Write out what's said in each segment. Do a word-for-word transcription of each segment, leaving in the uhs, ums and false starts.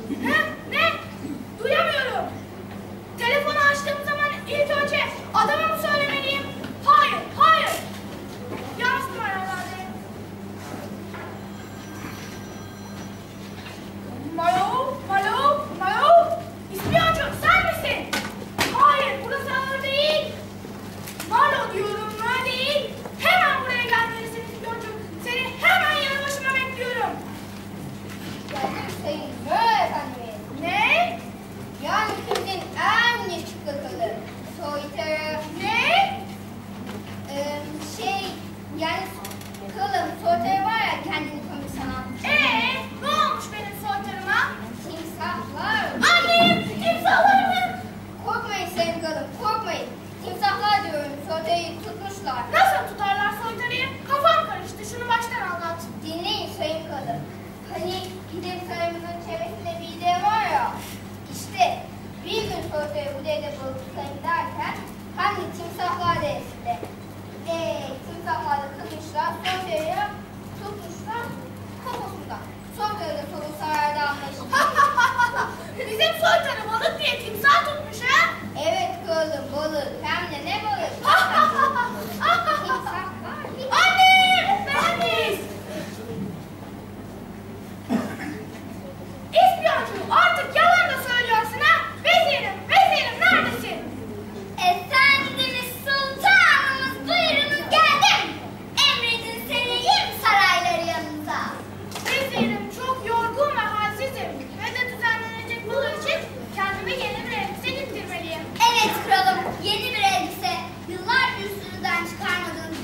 Evet kralım, yeni bir elbise. Yıllarca üstünüzden çıkarmadığınız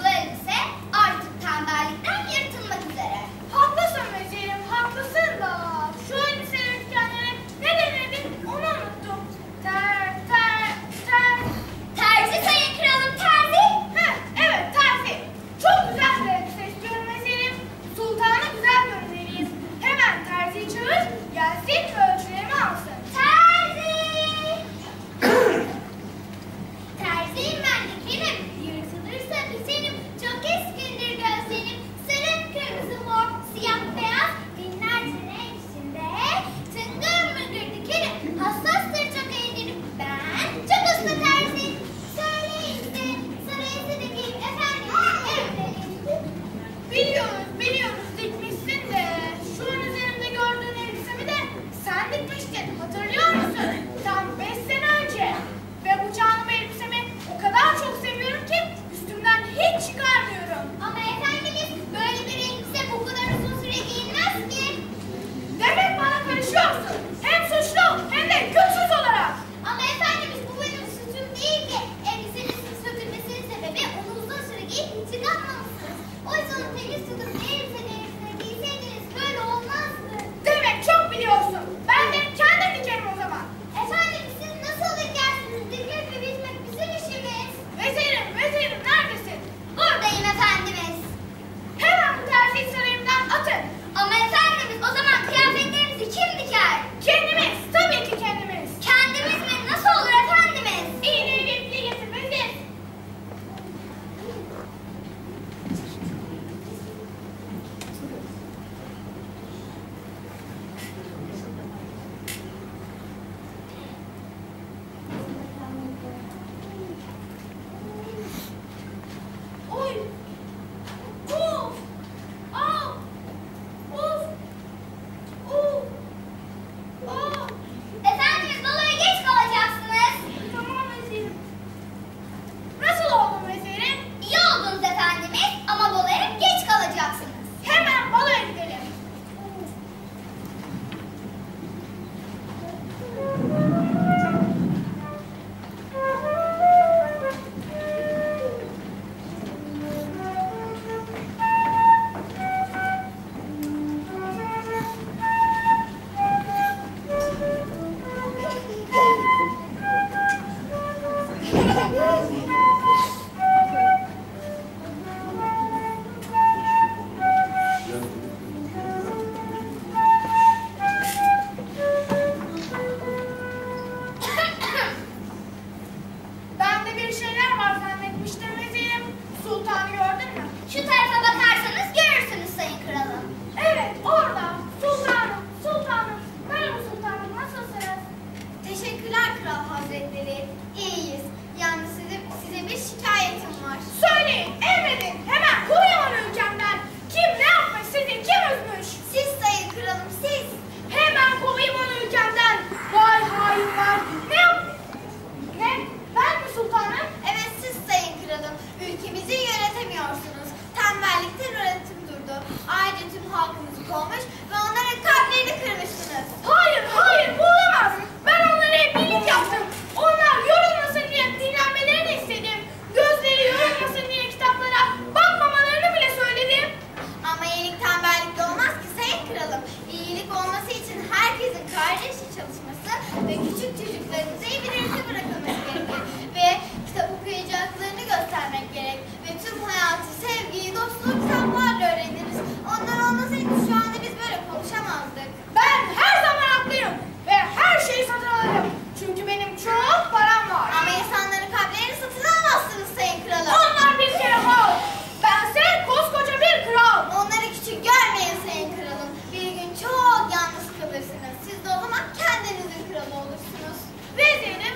Çıkarayım onu ülkemden. Vay hainler. Ne yap? Ne? Ben mi sultanım? Evet siz sayın kralım. Ülkemizi yönetemiyorsunuz. Tembellikten üretim durdu. Ayrıca tüm halkımızı kovmuş ve onların kalplerini kırmışsınız. Hayır, hayır bu olamaz. Ben onlara hep iyilik yaptım. Onlar yorulmasın diye dinlenmelerini istedim. Gözleri yorulmasın diye kitaplara bakmamalarını bile söyledim. Ama iyilik tembellikle olmaz ki sayın kralım. İyilik olması için herkesin kardeşçe çalışması ve küçük çocuklarımıza iyi bir eğitim bırakılması gerekir. Ve kitap okuyacaklarını göstermek gerek. Ve tüm hayatı, sevgiyi, dostluğu kitaplarla öğreniriz. Onlar olmasaydı şu anda biz böyle konuşamazdık. Ben her zaman haklıyım ve her şeyi satın alırım. Çünkü benim çok param var. Ama insanların kalplerini satın alamazsınız sayın kralım. Onlar bir kere mal. Bense koskoca bir kral. Onları küçük görmeyin sayın kralım. Bir gün çok yalnız kalırsınız. Siz de o zaman kendinizin kralı olursunuz. Vezirim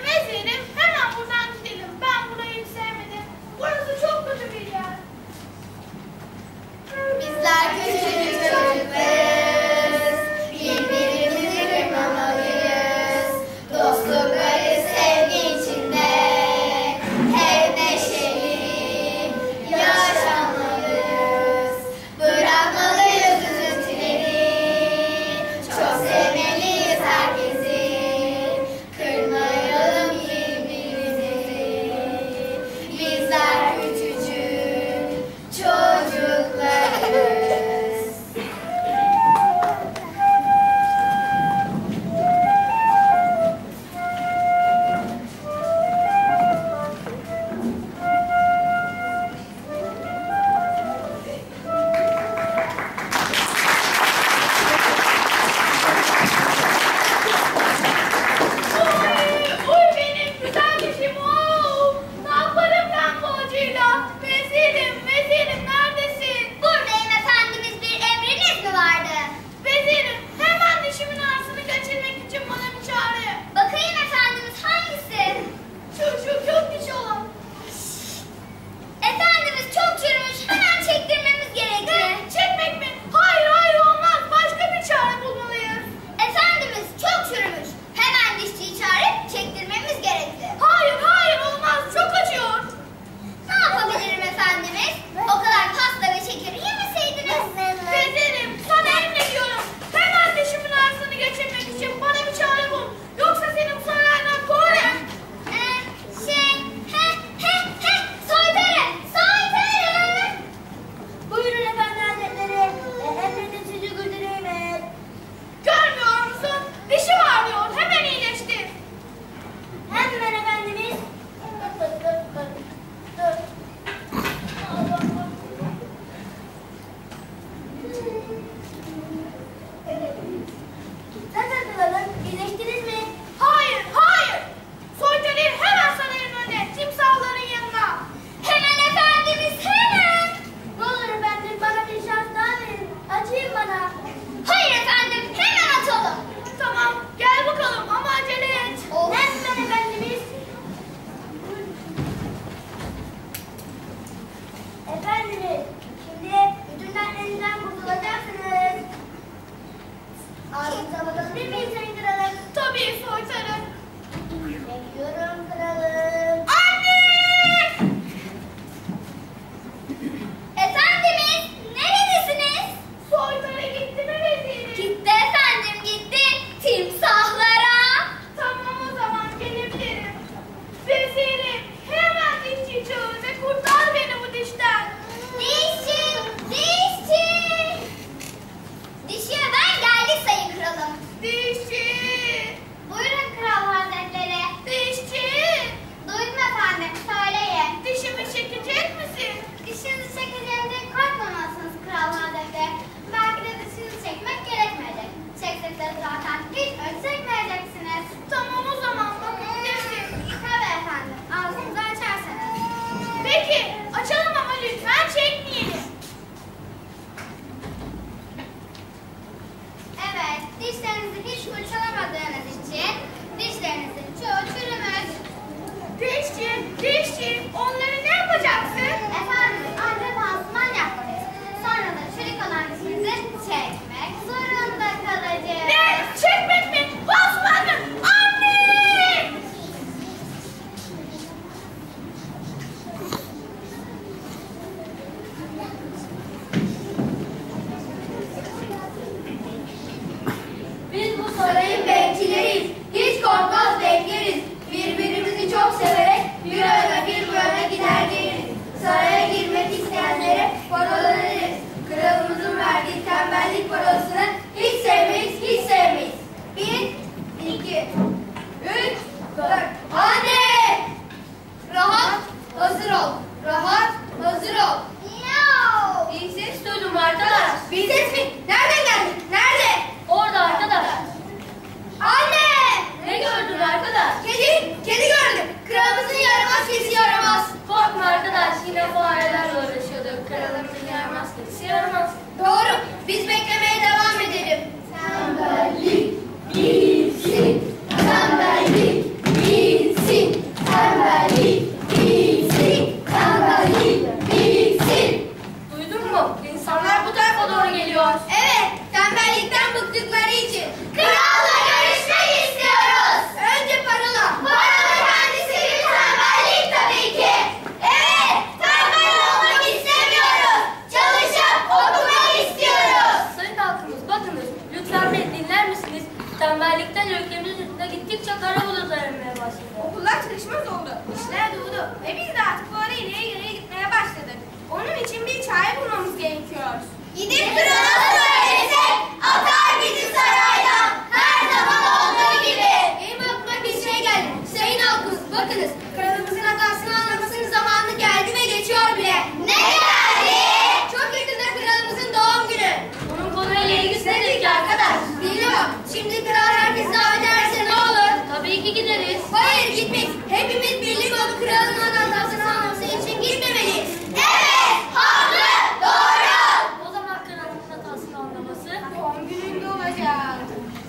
Tembellikten ülkemizde gittikçe kara bulutlar inmeye başladı. Okullar çalışmaz oldu. İşler durdu. Ve biz de artık bu ara ileriye ileriye gitmeye başladık. Onun için bir çare bulmamız gerekiyor. Gidip krala söylesek atar bizi saraydan her zaman olduğu gibi. Benim aklıma bir şey geldi. Sayın halkımız bakınız kralımızın hatasını anlamasının zamanı geldi ve geçiyor bile. Ne geldi? Çok yakında kralımızın doğum günü. Bunun konuyla ilgisi nedir ki arkadaş? Bilmiyorum. Şimdi kral herkes davet ederse ne olur? Tabii ki gideriz. Hayır gitmeyiz. Hepimiz birlik olup kralın hatasını anlaması için gitmemeliyiz. Evet, haklı, doğru. O zaman kralın hatasını anlaması Doğum gününde olacak.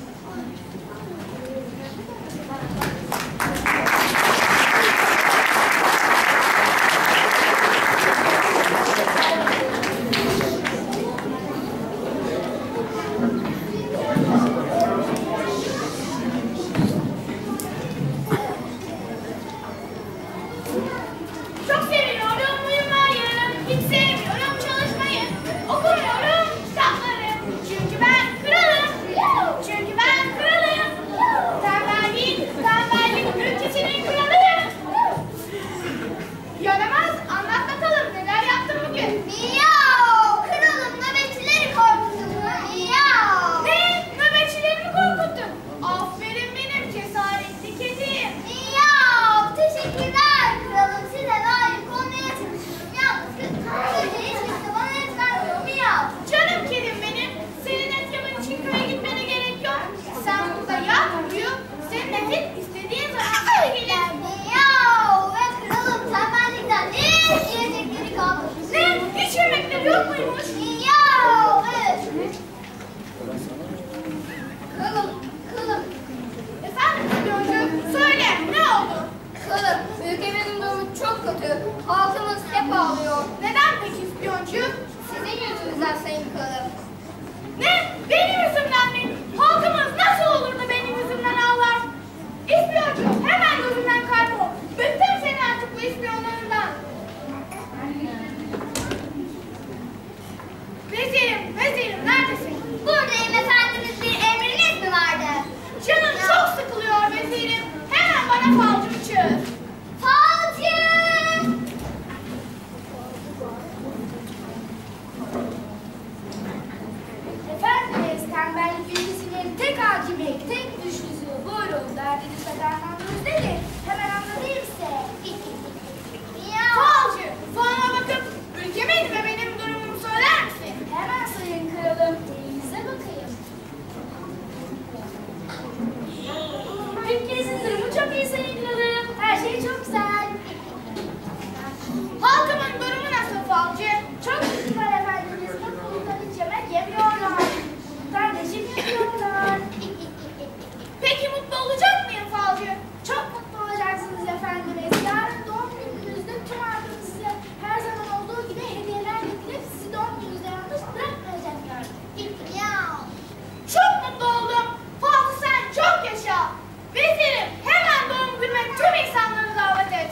Çok seviyorum uyumayı, hiç sevmiyorum çalışmayı. Okumuyorum kitapları, çünkü ben kralım. Çünkü ben kralım. Tembellik, tembellik ülkesinin kralıyım. Yaramaz, anlat bakalım neler yaptın bugün? Miyav! Kralım nöbetçileri korkuttun mu? Miyav! Ne? Nöbetçilerimi korkuttun. Aferin benim cesaretli kedim. Miyav! Teşekkürler kralım. Size layık olmaya çalışıyorum. Yalnız kızım hiç kimse bana et vermiyor. Miyav! Canım kedim benim, senin et yemen için köye gitmene gerek yok. Sen burada yat, uyu, senin etin istediğin zaman sana gelir. Miyav! Ve kralım tembellikten hiç yiyecekleri kalmadı. Ne? Hiç yemekleri yok muymuş? Miyav! Evet. Kralım, kralım. Efendim Yoncu, söyle ne oldu? Kralım, ülkemizin durumu çok kötü. Halkımız hep ağlıyor. Neden peki ispiyoncu? Sizin yüzünüzden sayın kralım. Ne? Benim yüzümden mi? Halkımız nasıl olur da benim yüzümden ağlar? İspiyoncu, hemen gözümden kaybol. Bıktım seni artık bu ispiyonlarından. Vezirim, vezirim neredesin? Buradayım efendimiz, bir emriniz mi vardı? Canım çok sıkılıyor vezirim. Hemen bana falcı çağır. Falcı! Efendimiz, tembellik ülkesinin tek hakimi, tek güçlüsü. Buyurun, derdinizle dermanınız nedir? Hemen anlatayım size. Miyav! Falcı, falına bakıp ülkemin ve benim durumumu söyler misin? Hemen sayın kralım, elinize bakayım. Ülkenizin durumu çok iyi sayın kralım. Her şey çok güzel. Halkımın durumu nasıl falcı? Çok güzel efendimiz. Mutluluktan hiç yemek yemiyorlar. Kardeşim yemiyorlar. Peki mutlu olacak mıyım falcı? Çok mutlu olacaksınız efendimiz. Yarın doğum gününüzde tüm halkımız size her zaman olduğu gibi hediyeler getirip sizi doğum gününüzde yalnız bırakmayacaklar. Miyav! Çok mutlu oldum. Falcı sen çok yaşa. Vezirim hemen doğum günüme tüm insanları davet et.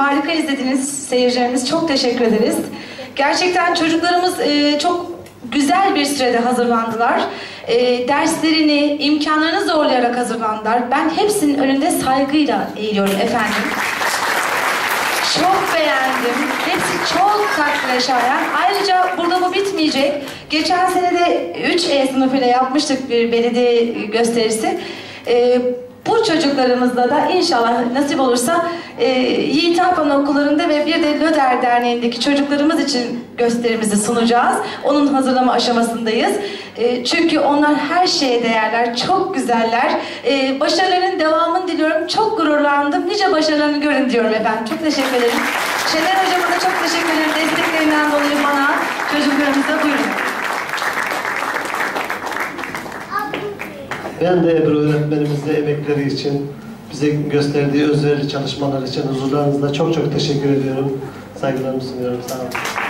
harika izlediniz seyircilerimiz. Çok teşekkür ederiz. Gerçekten çocuklarımız e, çok güzel bir sürede hazırlandılar. E, derslerini, imkanlarını zorlayarak hazırlandılar. Ben hepsinin önünde saygıyla eğiliyorum efendim. Çok beğendim. Hepsi çok takdire şayan. Ayrıca burada bu bitmeyecek. Geçen sene de üç E sınıfıyla yapmıştık bir belediye gösterisi. Ee, bu çocuklarımızla da inşallah nasip olursa e, Yiğit Alpan okullarında ve bir de Löder Derneği'ndeki çocuklarımız için gösterimizi sunacağız. Onun hazırlama aşamasındayız. E, çünkü onlar her şeye değerler, çok güzeller. E, başarılarının devamını diliyorum. Çok gururlandım. Nice başarılarını görün diyorum efendim. Çok teşekkür ederim. Şener Hocam'a da çok teşekkür ederim. Desteklerinden dolayı bana, çocuklarımıza buyurun. Ben de Ebru öğretmenimize emekleri için, bize gösterdiği özverili çalışmalar için huzurlarınızda çok çok teşekkür ediyorum. Saygılarımı sunuyorum. Sağ olun.